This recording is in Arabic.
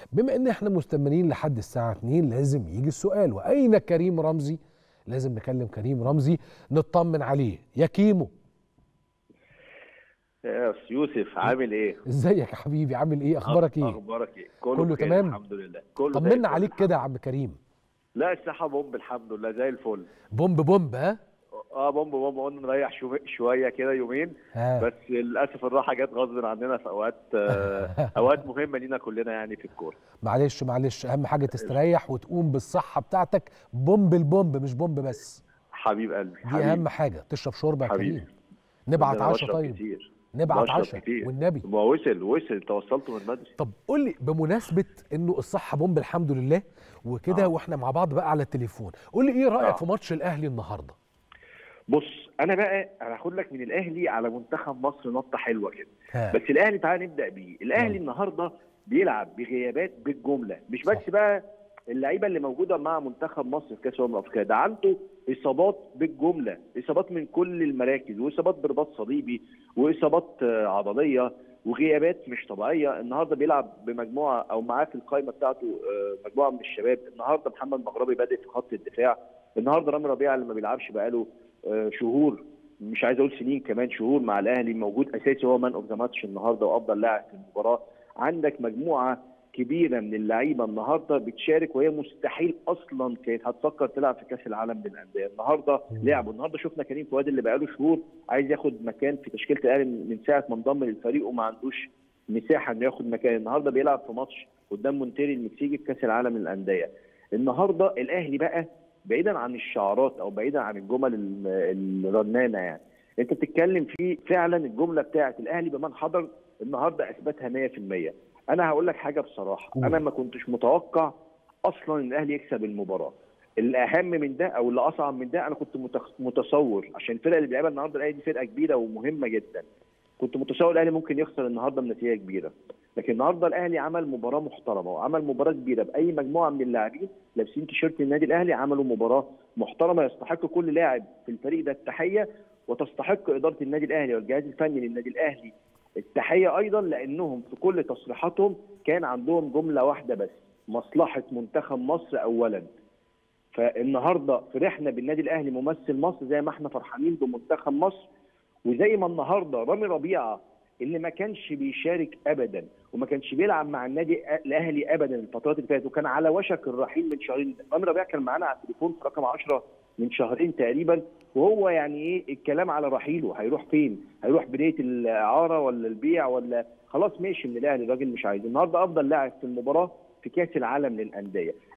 بما ان احنا مستمرين لحد الساعة 2 لازم يجي السؤال، واين كريم رمزي؟ لازم نكلم كريم رمزي نطمن عليه. يا كيمو، يا أستاذ يوسف عامل ايه؟ ازيك يا حبيبي؟ عامل ايه؟ اخبارك ايه؟ اخبارك ايه؟ كله كله بخير تمام؟ الحمد لله، كله زي طمنا الفل عليك كده الحمد يا لله. عم كريم. لا الصحة بومب الحمد لله زي الفل. بومب بومب ها؟ اه بومب بومب، قلنا نريح شوية كده يومين. ها. بس للأسف الراحة جت غصب عننا في أوقات أوقات مهمة لينا كلنا يعني في الكورة. معلش معلش، اهم حاجة تستريح وتقوم بالصحة بتاعتك. بومب البومب مش بومب بس، حبيب قلبي دي اهم حبيبي حاجة. تشرب شوربة يا حبيبي. كريم؟ ده نبعت أنا عشاء؟ بشرب طيب كتير. نبعت بشرب عشاء كتير. والنبي. ما وصل أنت وصلت من بدري. طب قول لي، بمناسبة انه الصحة بومب الحمد لله وكده، اه واحنا مع بعض بقى على التليفون، قول لي ايه رأيك في اه ماتش الاهلي النهارده؟ بص انا هاخد لك من الاهلي على منتخب مصر نقطه حلوه كده. ها. بس الاهلي تعال نبدا بيه. الاهلي يلا. النهارده بيلعب بغيابات بالجمله، مش صح. بس بقى اللعيبه اللي موجوده مع منتخب مصر في كاس افريقيا، ده عنده اصابات بالجمله، اصابات من كل المراكز، واصابات برباط صليبي، واصابات عضليه، وغيابات مش طبيعيه. النهارده بيلعب بمجموعه او معاه في القائمه بتاعته مجموعه من الشباب. النهارده محمد مغربي بادئ في خط الدفاع. النهارده رامي ربيعه اللي ما بيلعبش بقاله شهور، مش عايز اقول سنين، كمان شهور مع الاهلي، موجود اساسي، هو مان اوف ذا ماتش النهارده وافضل لاعب في المباراه. عندك مجموعه كبيره من اللعيبه النهارده بتشارك، وهي مستحيل اصلا كانت هتفكر تلعب في كاس العالم للانديه. النهارده لعبوا، النهارده شفنا كريم فؤاد اللي بقاله شهور عايز ياخد مكان في تشكيله الاهلي من ساعه ما انضم للفريق وما عندوش مساحه انه ياخد مكان. النهارده بيلعب في ماتش قدام مونتيري المكسيكي في كاس العالم للانديه. النهارده الاهلي بقى بعيدا عن الشعارات او بعيدا عن الجمل الرنانه، يعني انت بتتكلم في فعلا الجمله بتاعت الاهلي بمن حضر النهارده اثبتها 100%. انا هقول لك حاجه بصراحه، انا قول. ما كنتش متوقع اصلا ان الاهلي يكسب المباراه. الاهم من ده او اللي اصعب من ده، انا كنت متصور عشان الفرقه اللي بيلعبها النهارده الاهلي دي فرقه كبيره ومهمه جدا، كنت متصور الاهلي ممكن يخسر النهارده بنتيجه كبيره. لكن النهارده الاهلي عمل مباراه محترمه وعمل مباراه كبيره باي مجموعه من اللاعبين لابسين تيشيرت النادي الاهلي، عملوا مباراه محترمه يستحق كل لاعب في الفريق ده التحيه، وتستحق اداره النادي الاهلي والجهاز الفني للنادي الاهلي التحيه ايضا، لانهم في كل تصريحاتهم كان عندهم جمله واحده بس: مصلحه منتخب مصر اولا. فالنهارده فرحنا بالنادي الاهلي ممثل مصر زي ما احنا فرحانين بمنتخب مصر. وزي ما النهارده رامي ربيعه اللي ما كانش بيشارك ابدا وما كانش بيلعب مع النادي الاهلي ابدا الفترات اللي فاتت، وكان على وشك الرحيل من شهرين. رامي ربيعه كان معانا على التليفون في رقم 10 من شهرين تقريبا، وهو يعني ايه الكلام على رحيله، هيروح فين؟ هيروح بدايه الاعاره ولا البيع ولا خلاص ماشي من الاهلي؟ الراجل مش عايز. النهارده افضل لاعب في المباراه في كاس العالم للانديه.